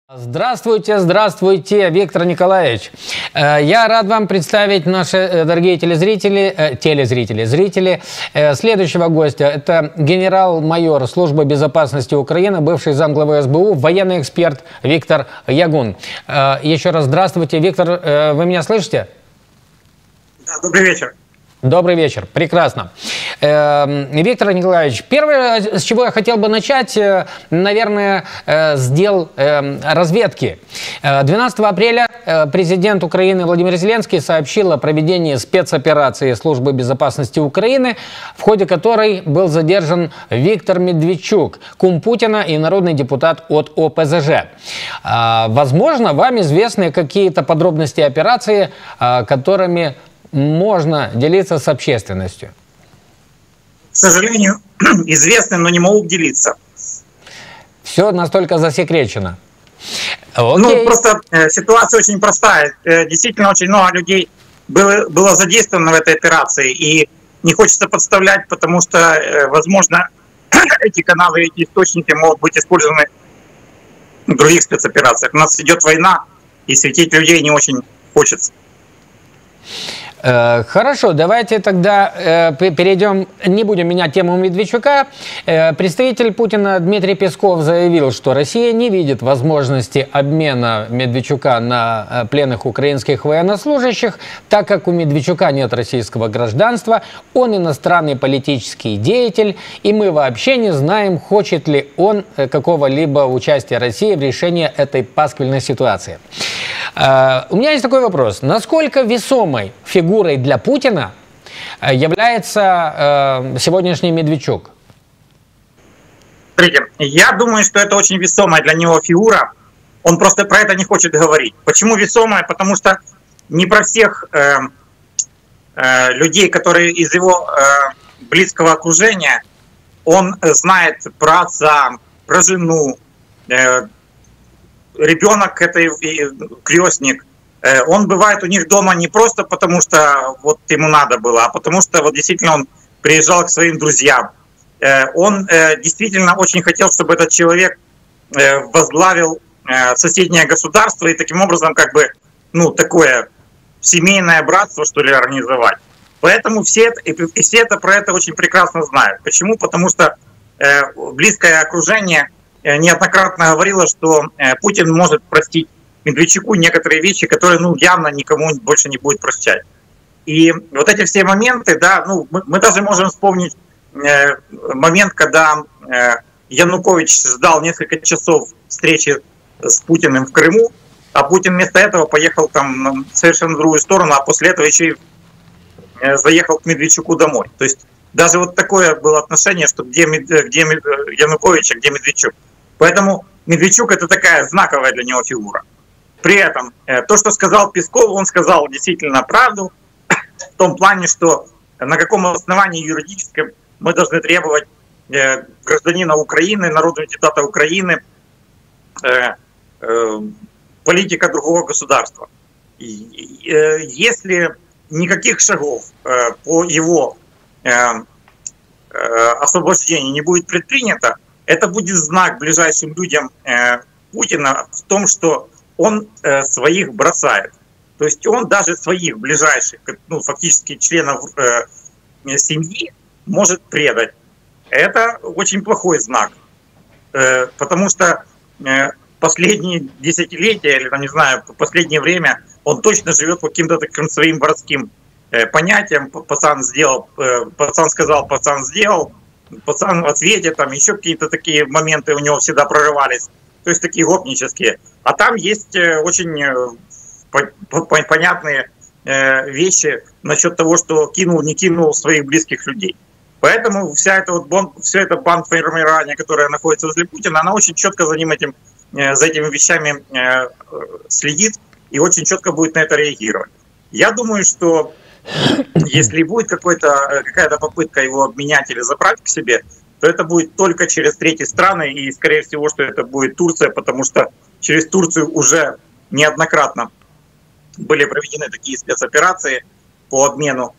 Здравствуйте, здравствуйте, Виктор Николаевич. Я рад вам представить, наши дорогие зрители следующего гостя. Это генерал-майор Службы безопасности Украины, бывший замглавы СБУ, военный эксперт Виктор Ягун. Еще раз здравствуйте, Виктор, вы меня слышите? Да, добрый вечер. Добрый вечер, прекрасно. Виктор Николаевич, первое, с чего я хотел бы начать, наверное, с дел разведки. 12 апреля президент Украины Владимир Зеленский сообщил о проведении спецоперации Службы безопасности Украины, в ходе которой был задержан Виктор Медведчук, кум Путина и народный депутат от ОПЗЖ. Возможно, вам известны какие-то подробности операции, которыми можно делиться с общественностью? К сожалению, известны, но не могу делиться. Все настолько засекречено. Ну, просто ситуация очень простая. Действительно, очень много людей было задействовано в этой операции. И не хочется подставлять, потому что, возможно, эти каналы, эти источники могут быть использованы в других спецоперациях. У нас идет война, и светить людей не очень хочется. Хорошо, давайте тогда перейдем, не будем менять тему Медведчука. Представитель Путина Дмитрий Песков заявил, что Россия не видит возможности обмена Медведчука на пленных украинских военнослужащих, так как у Медведчука нет российского гражданства, он иностранный политический деятель, и мы вообще не знаем, хочет ли он какого-либо участия России в решении этой пасквильной ситуации. У меня есть такой вопрос. Насколько весомой фигурой для Путина является сегодняшний Медведчук? Смотрите, я думаю, что это очень весомая для него фигура. Он просто про это не хочет говорить. Почему весомая? Потому что не про всех людей, которые из его близкого окружения, он знает про отца, про жену. Ребенок, это крестник, он бывает у них дома не просто потому, что вот ему надо было, а потому что вот действительно он приезжал к своим друзьям. Он действительно очень хотел, чтобы этот человек возглавил соседнее государство и таким образом как бы, ну, такое семейное братство, что ли, организовать. Поэтому все это про это очень прекрасно знают. Почему? Потому что близкое окружение неоднократно говорила, что Путин может простить Медведчуку некоторые вещи, которые, ну, явно никому больше не будет прощать. И вот эти все моменты, да, ну, мы даже можем вспомнить момент, когда Янукович ждал несколько часов встречи с Путиным в Крыму, а Путин вместо этого поехал там совершенно в другую сторону, а после этого еще и заехал к Медведчуку домой. То есть даже вот такое было отношение, что где Янукович, а где Медведчук. Поэтому Медведчук — это такая знаковая для него фигура. При этом то, что сказал Песков, он сказал действительно правду в том плане, что на каком основании юридическом мы должны требовать гражданина Украины, народного депутата Украины, политика другого государства. Если никаких шагов по его освобождению не будет предпринято, это будет знак ближайшим людям Путина в том, что он своих бросает. То есть он даже своих ближайших, ну, фактически членов семьи может предать. Это очень плохой знак. Потому что последние десятилетия, или, не знаю, последнее время он точно живет по каким-то таким своим городским понятиям. Пацан сделал, пацан сказал, пацан сделал. Пацан в ответе, там еще какие-то такие моменты у него всегда прорывались, то есть такие гопнические. А там есть очень понятные вещи насчет того, что кинул, не кинул своих близких людей. Поэтому вся эта бандформирование, которое находится возле Путина, она очень четко за этими вещами следит и очень четко будет на это реагировать. Я думаю, что если будет какая-то попытка его обменять или забрать к себе, то это будет только через третьи страны, и, скорее всего, что это будет Турция, потому что через Турцию уже неоднократно были проведены такие спецоперации по обмену.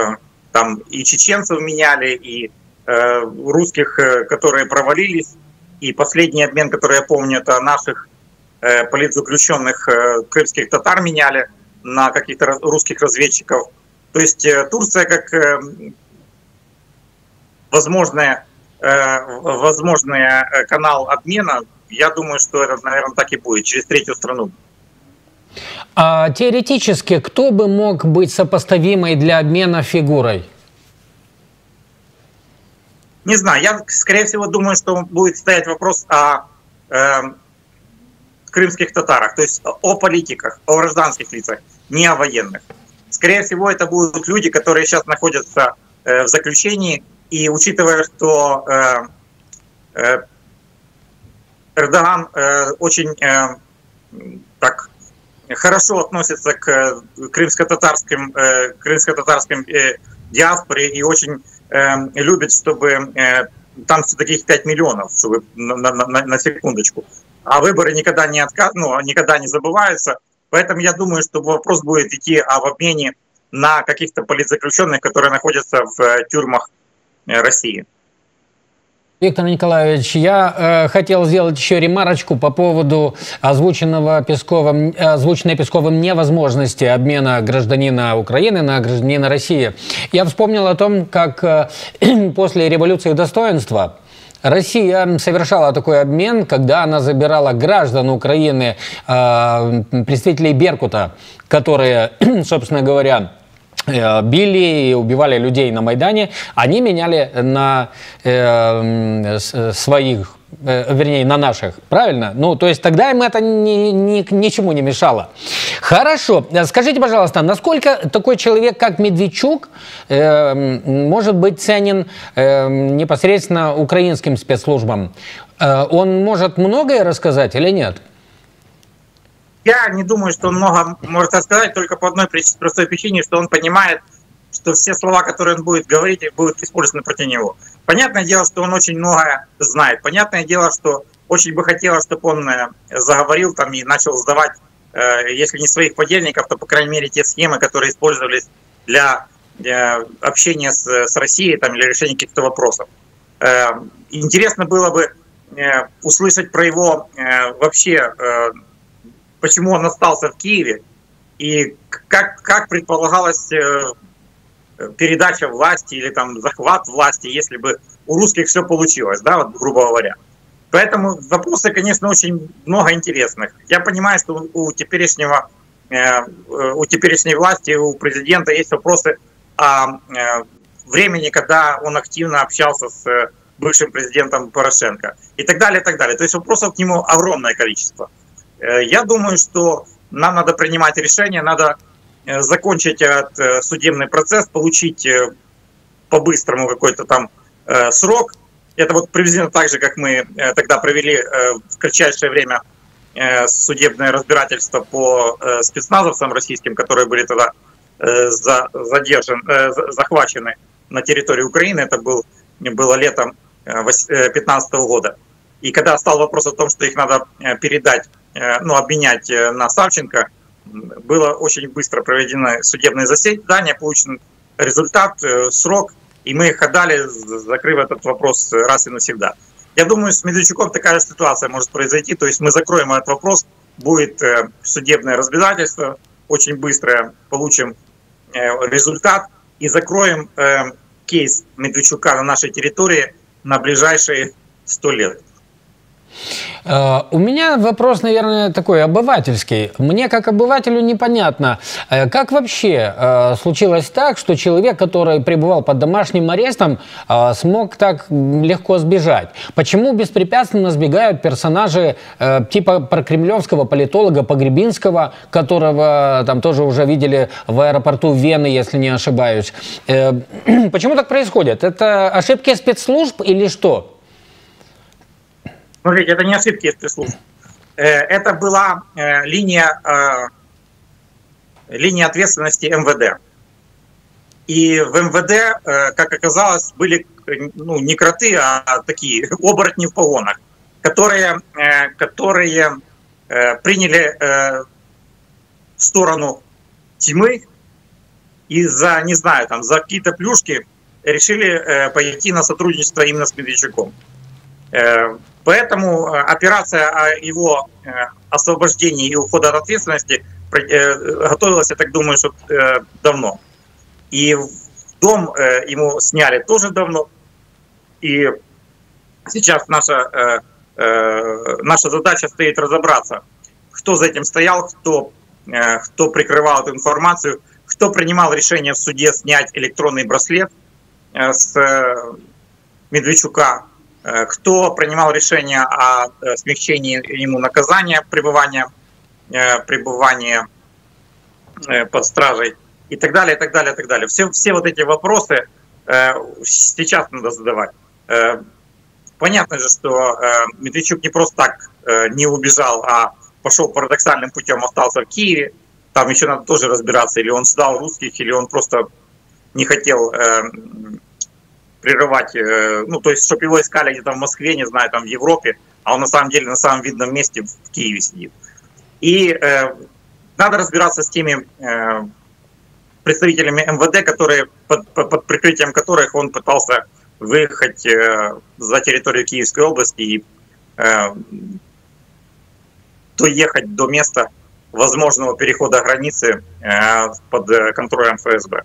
Там и чеченцев меняли, и русских, которые провалились, И последний обмен, который я помню, это наших политзаключенных крымских татар меняли на каких-то русских разведчиков. То есть Турция как возможный канал обмена, я думаю, что это, наверное, так и будет, через третью страну. А теоретически, кто бы мог быть сопоставимой для обмена фигурой? Не знаю, я, скорее всего, думаю, что будет стоять вопрос о крымских татарах, то есть о политиках, о гражданских лицах, не о военных. Скорее всего, это будут люди, которые сейчас находятся в заключении, и учитывая, что Эрдоган очень так хорошо относится к крымско-татарским диаспоре и очень любит, чтобы там все-таки 5 миллионов, чтобы на секундочку. А выборы никогда никогда не забываются. Поэтому я думаю, что вопрос будет идти об обмене на каких-то политзаключенных, которые находятся в тюрьмах России. Виктор Николаевич, я хотел сделать еще ремарочку по поводу озвученной Песковым невозможности обмена гражданина Украины на гражданина России. Я вспомнил о том, как после революции достоинства Россия совершала такой обмен, когда она забирала граждан Украины, представителей Беркута, которые, собственно говоря, били и убивали людей на Майдане, они меняли на своих, вернее, на наших, правильно? Ну, то есть тогда им это ничему не мешало. Хорошо. Скажите, пожалуйста, насколько такой человек, как Медведчук, может быть ценен непосредственно украинским спецслужбам? Он может многое рассказать или нет? Я не думаю, что он много может рассказать, только по одной простой причине, что он понимает, что все слова, которые он будет говорить, будут использованы против него. Понятное дело, что он очень многое знает. Понятное дело, что очень бы хотелось, чтобы он заговорил там и начал сдавать, если не своих подельников, то, по крайней мере, те схемы, которые использовались для общения с Россией там, или решения каких-то вопросов. Интересно было бы услышать про его вообще... почему он остался в Киеве и как предполагалась передача власти или там захват власти, если бы у русских все получилось, да, вот, грубо говоря. Поэтому вопросы, конечно, очень много интересных. Я понимаю, что у теперешней власти, у президента есть вопросы о времени, когда он активно общался с бывшим президентом Порошенко и так далее, и так далее. То есть вопросов к нему огромное количество. Я думаю, что нам надо принимать решение, надо закончить этот судебный процесс, получить по-быстрому какой-то там срок. Это вот приблизительно так же, как мы тогда провели в кратчайшее время судебное разбирательство по спецназовцам российским, которые были тогда захвачены на территории Украины. Это было летом 2015 года. И когда стал вопрос о том, что их надо передать, обменять на Савченко, было очень быстро проведено судебное заседание, получен результат, срок, и мы их отдали, закрыв этот вопрос раз и навсегда. Я думаю, с Медведчуком такая ситуация может произойти, то есть мы закроем этот вопрос, будет судебное разбирательство, очень быстро получим результат и закроем кейс Медведчука на нашей территории на ближайшие 100 лет. У меня вопрос, наверное, такой обывательский. Мне, как обывателю, непонятно, как вообще случилось так, что человек, который пребывал под домашним арестом, смог так легко сбежать? Почему беспрепятственно сбегают персонажи типа прокремлевского политолога Погребинского, которого там тоже уже видели в аэропорту Вены, если не ошибаюсь? Почему так происходит? Это ошибки спецслужб или что? Смотрите, это не ошибки спецслужб. Это была линия ответственности МВД. И в МВД, как оказалось, были не кроты, а такие оборотни в погонах, которые приняли сторону тьмы и за какие-то плюшки решили пойти на сотрудничество именно с Медведчуком. Поэтому операция о его освобождении и ухода от ответственности готовилась, я так думаю, что давно. И дом ему сняли тоже давно. И сейчас наша задача стоит разобраться, кто за этим стоял, кто прикрывал эту информацию, кто принимал решение в суде снять электронный браслет с Медведчука, кто принимал решение о смягчении ему наказания пребывания под стражей и так далее, и так далее, и так далее. Все вот эти вопросы сейчас надо задавать. Понятно же, что Медведчук не просто так не убежал, а пошел парадоксальным путем, остался в Киеве. Там еще надо тоже разбираться, или он ждал русских, или он просто не хотел прерывать, ну, то есть, чтобы его искали где-то в Москве, не знаю, там в Европе, а он на самом деле на самом видном месте в Киеве сидит. И надо разбираться с теми представителями МВД, которые, под прикрытием которых он пытался выехать за территорию Киевской области и доехать до места возможного перехода границы под контролем ФСБ.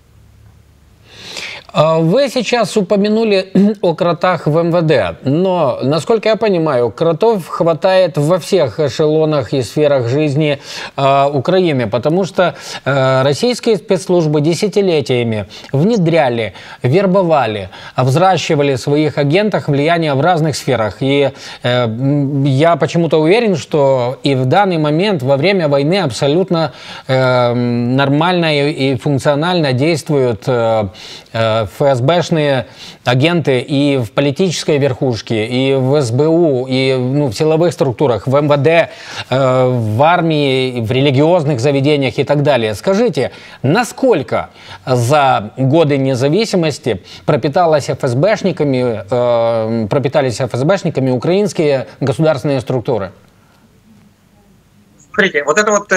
Вы сейчас упомянули о кротах в МВД, но, насколько я понимаю, кротов хватает во всех эшелонах и сферах жизни Украины, потому что российские спецслужбы десятилетиями внедряли, вербовали, взращивали своих агентов влияние в разных сферах. И я почему-то уверен, что и в данный момент, во время войны, абсолютно нормально и функционально действуют ФСБшные агенты и в политической верхушке, и в СБУ, и в силовых структурах, в МВД, в армии, в религиозных заведениях и так далее. Скажите, насколько за годы независимости пропитались ФСБшниками украинские государственные структуры? Смотрите, вот это вот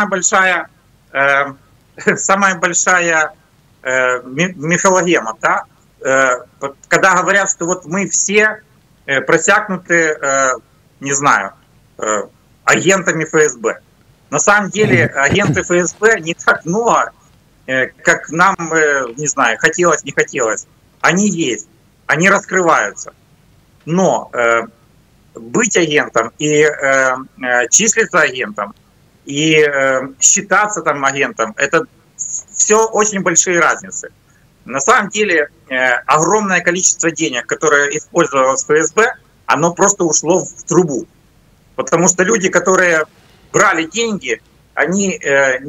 самая большая мифологема, да? Когда говорят, что вот мы все просякнуты, не знаю, агентами ФСБ. На самом деле агенты ФСБ не так много, как нам, не знаю, хотелось, не хотелось. Они есть, они раскрываются. Но быть агентом и числиться агентом, и считаться там агентом, это все очень большие разницы. На самом деле огромное количество денег, которое использовалось в ФСБ, оно просто ушло в трубу. Потому что люди, которые брали деньги, они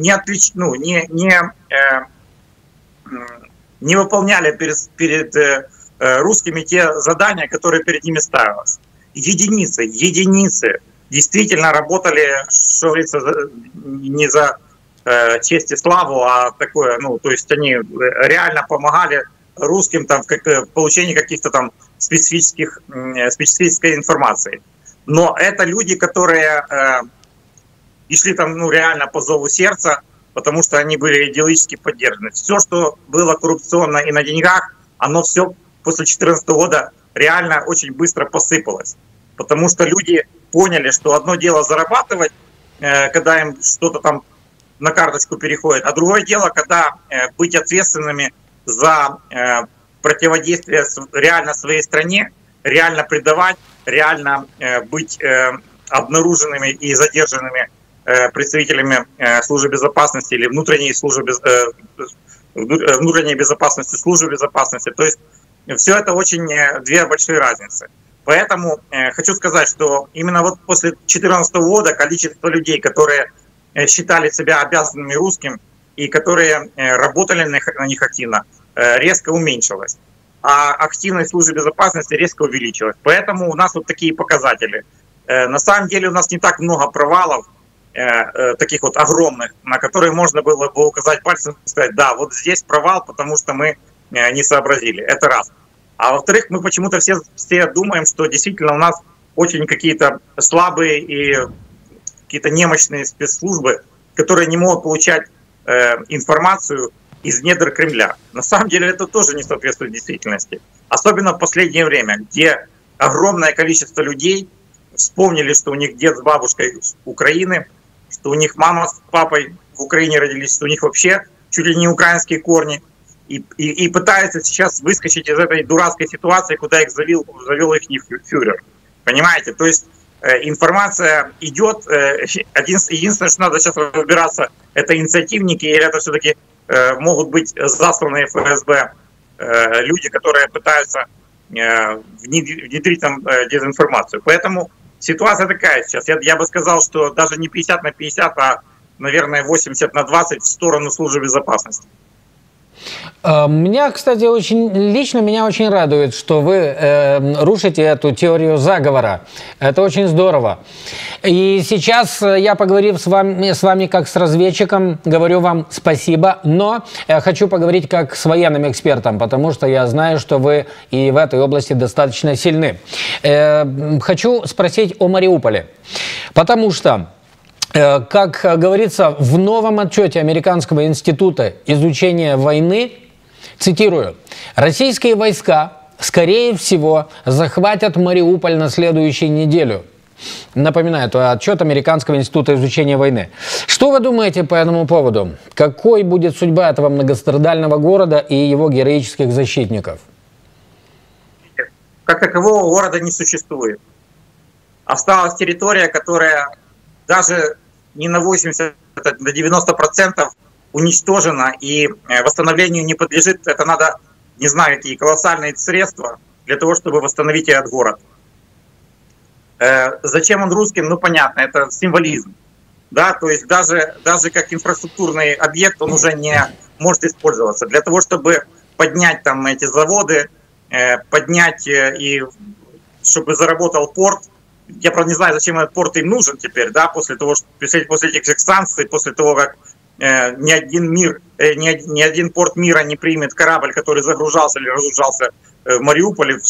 не выполняли перед русскими те задания, которые перед ними ставились. Единицы действительно работали, что говорится, не за честь и славу, а такое, то есть они реально помогали русским там в получении каких-то там специфической информации. Но это люди, которые и шли там реально по зову сердца, потому что они были идеологически поддержаны. Все, что было коррупционно и на деньгах, оно все после 2014 года реально очень быстро посыпалось. Потому что люди поняли, что одно дело зарабатывать, когда им что-то там на карточку переходит, а другое дело, когда быть ответственными за противодействие реально своей стране, реально предавать, реально быть обнаруженными и задержанными представителями службы безопасности или внутренней безопасности, службы безопасности. То есть все это очень две большие разницы. Поэтому хочу сказать, что именно вот после 2014 года количество людей, которые считали себя обязанными русским и которые работали на них активно, резко уменьшилось. А активность службы безопасности резко увеличилась. Поэтому у нас вот такие показатели. На самом деле у нас не так много провалов, таких вот огромных, на которые можно было бы указать пальцем и сказать, да, вот здесь провал, потому что мы не сообразили. Это раз. А во-вторых, мы почему-то все думаем, что действительно у нас очень какие-то слабые и какие-то немощные спецслужбы, которые не могут получать информацию из недр Кремля. На самом деле это тоже не соответствует действительности. Особенно в последнее время, где огромное количество людей вспомнили, что у них дед с бабушкой с Украины, что у них мама с папой в Украине родились, что у них вообще чуть ли не украинские корни. И пытаются сейчас выскочить из этой дурацкой ситуации, куда их завел их фюрер. Понимаете? То есть информация идет. Единственное, что надо сейчас разбираться, это инициативники, или это все-таки могут быть засланные ФСБ люди, которые пытаются внедрить там дезинформацию. Поэтому ситуация такая сейчас. Я бы сказал, что даже не 50/50, а, наверное, 80/20 в сторону службы безопасности. Меня, кстати, меня очень радует, что вы рушите эту теорию заговора. Это очень здорово. И сейчас я, поговорив с вами как с разведчиком, говорю вам спасибо, но хочу поговорить как с военным экспертом, потому что я знаю, что вы и в этой области достаточно сильны. Хочу спросить о Мариуполе, потому что, как говорится в новом отчете Американского института изучения войны, цитирую, «Российские войска, скорее всего, захватят Мариуполь на следующей неделе». Напоминаю, это отчет Американского института изучения войны. Что вы думаете по этому поводу? Какой будет судьба этого многострадального города и его героических защитников? Как такового города не существует. Осталась территория, которая даже не на 80, на 90% уничтожена и восстановлению не подлежит. Это надо, не знаю, какие колоссальные средства для того, чтобы восстановить этот город. Зачем он русским? Ну, понятно, это символизм. Да, то есть даже как инфраструктурный объект он уже не может использоваться. Для того, чтобы поднять там эти заводы, поднять и чтобы заработал порт. Я, правда, не знаю, зачем этот порт им нужен теперь, да, после этих санкций, после того, как ни один порт мира не примет корабль, который загружался или разгружался в Мариуполе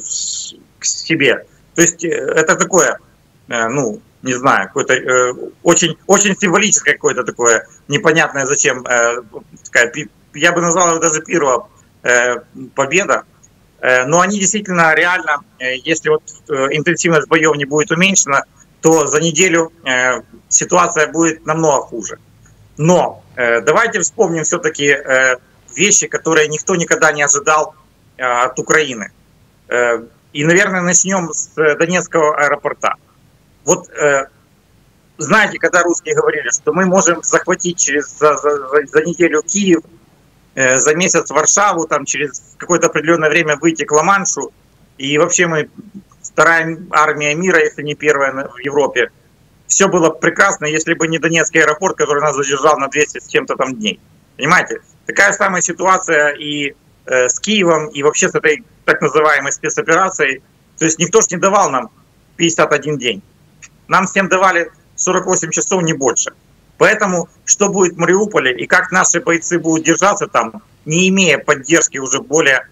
к себе. То есть это такое, ну, не знаю, какое-то очень, очень символическое какое-то такое, непонятное зачем, такая, я бы назвал его даже первая победа. Но они действительно реально, если вот интенсивность боев не будет уменьшена, то за неделю ситуация будет намного хуже. Но давайте вспомним все-таки вещи, которые никто никогда не ожидал от Украины. И, наверное, начнем с Донецкого аэропорта. Вот знаете, когда русские говорили, что мы можем захватить за неделю Киев, за месяц Варшаву, там через какое-то определенное время выйти к Ла-Маншу, и вообще мы вторая армия мира, если не первая в Европе. Все было прекрасно, если бы не Донецкий аэропорт, который нас задержал на 200 с чем-то там дней. Понимаете? Такая самая ситуация и с Киевом, и вообще с этой так называемой спецоперацией. То есть никто ж не давал нам 51 день. Нам всем давали 48 часов, не больше. Поэтому что будет в Мариуполе и как наши бойцы будут держаться там, не имея поддержки уже более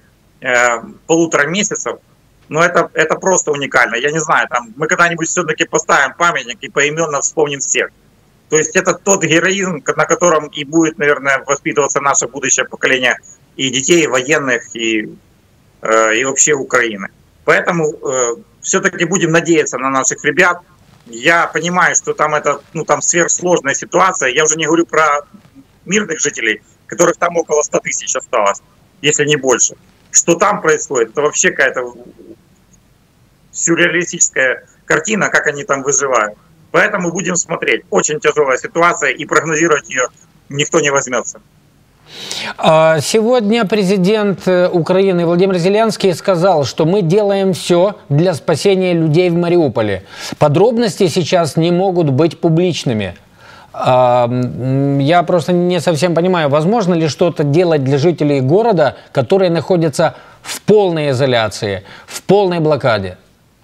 1,5 месяцев, ну это просто уникально. Я не знаю, там мы когда-нибудь все-таки поставим памятник и поименно вспомним всех. То есть это тот героизм, на котором и будет, наверное, воспитываться наше будущее поколение и детей, и военных, и вообще Украины. Поэтому все-таки будем надеяться на наших ребят. Я понимаю, что там это, там сверхсложная ситуация. Я уже не говорю про мирных жителей, которых там около 100 тысяч осталось, если не больше. Что там происходит, это вообще какая-то сюрреалистическая картина, как они там выживают. Поэтому будем смотреть. Очень тяжелая ситуация, и прогнозировать ее никто не возьмется. Сегодня президент Украины Владимир Зеленский сказал, что мы делаем все для спасения людей в Мариуполе. Подробности сейчас не могут быть публичными. Я просто не совсем понимаю, возможно ли что-то делать для жителей города, которые находятся в полной изоляции, в полной блокаде?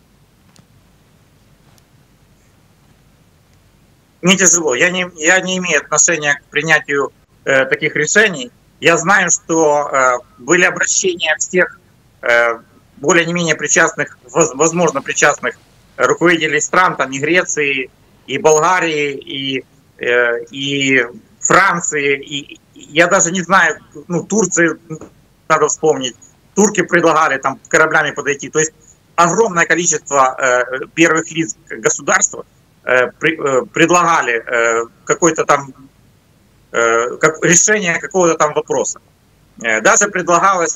Мне тяжело. Я не имею отношения к принятию таких решений. Я знаю, что были обращения всех более-менее причастных, возможно, причастных руководителей стран, там и Греции, и Болгарии, и Франции, и я даже не знаю, Турции надо вспомнить. Турки предлагали там кораблями подойти. То есть огромное количество первых лиц государства предлагали какое-то там решение какого-то там вопроса. Даже предлагалось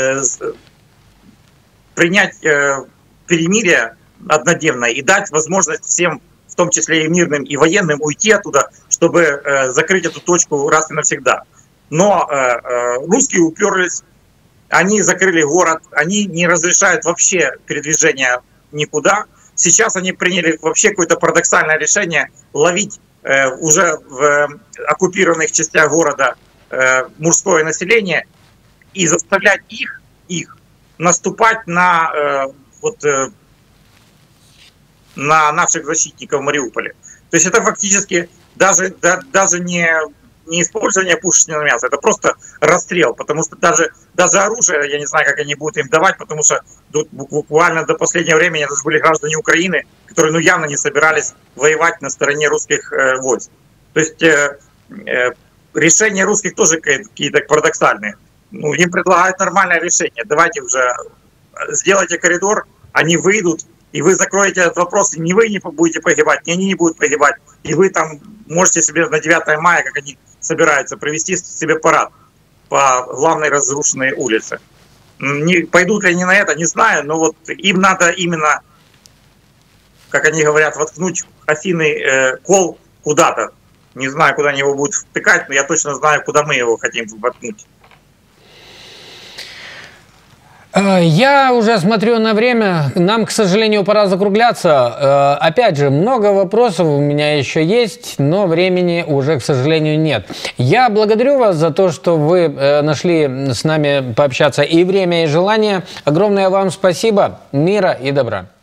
принять перемирие однодневное и дать возможность всем, в том числе и мирным, и военным, уйти оттуда, чтобы закрыть эту точку раз и навсегда. Но русские уперлись, они закрыли город, они не разрешают вообще передвижение никуда. Сейчас они приняли вообще какое-то парадоксальное решение ловить уже в оккупированных частях города мужское население и заставлять их наступать на на наших защитников в Мариуполе. То есть это фактически даже не использование пушечного мяса, это просто расстрел, потому что даже оружие, я не знаю, как они будут им давать, потому что буквально до последнего времени это же были граждане Украины, которые явно не собирались воевать на стороне русских войск. То есть решения русских тоже какие-то парадоксальные. Им предлагают нормальное решение. Давайте уже сделайте коридор, они выйдут, и вы закроете этот вопрос, и ни вы не будете погибать, ни они не будут погибать. И вы там можете себе на 9 мая, как они собираются, провести себе парад по главной разрушенной улице. Пойдут ли они на это, не знаю, но вот им надо именно, как они говорят, воткнуть осиный кол куда-то. Не знаю, куда они его будут втыкать, но я точно знаю, куда мы его хотим воткнуть. Я уже смотрю на время, нам, к сожалению, пора закругляться. Опять же, много вопросов у меня еще есть, но времени уже, к сожалению, нет. Я благодарю вас за то, что вы нашли с нами пообщаться и время, и желание. Огромное вам спасибо, мира и добра.